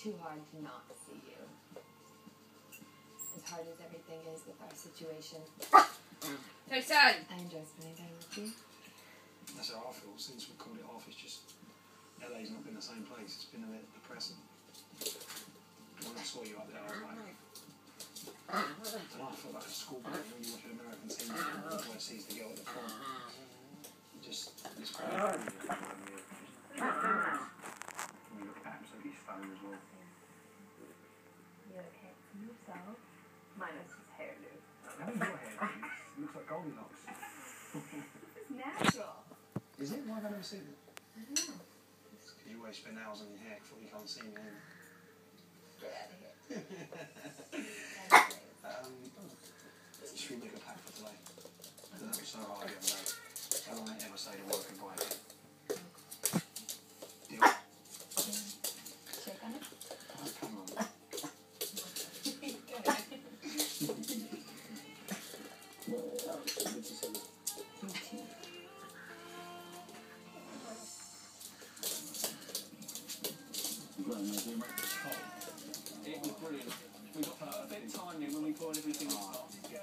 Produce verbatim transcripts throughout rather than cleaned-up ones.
too hard to not see you. As hard as everything is with our situation. Jason! I enjoy spending time with you. That's how I feel. Since we called it off, it's just L A's not been the same place. It's been a bit depressing. When I saw you up there, I was like, I don't know, I feel like a schoolboy when you watch an American T V and the boy sees the girl at the front. It just, it's quite funny. You look absolutely stunning as well. You look handsome yourself. Minus his hairdo. How is your hair? It looks like Goldilocks. It's natural. Is it? Why have I never seen it? I don't know. It's because you always spend hours on your hair before you can't see me. Get out of here. um, should we make a pack for today? Because that was so hard the other day. I don't want to ever say the word goodbye again. Deal? Shake on it? Oh, come on. Good to see you. Me too. It was brilliant. We got a bit timing when we poured everything on.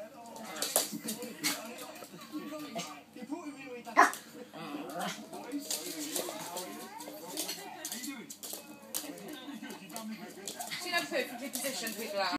You brought him here with that. Do you know perfectly positioned people are?